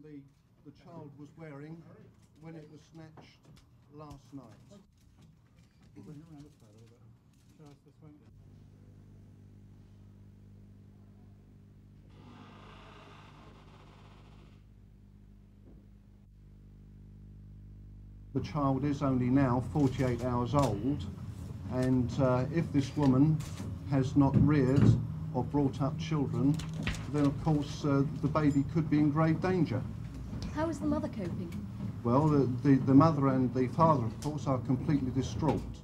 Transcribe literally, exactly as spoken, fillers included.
the, the child was wearing when it was snatched last night. Bring it around this side a little bit. Show us this way. The child is only now forty-eight hours old, and uh, if this woman has not reared or brought up children, then of course uh, the baby could be in grave danger. How is the mother coping? Well, the, the, the mother and the father, of course, are completely distraught.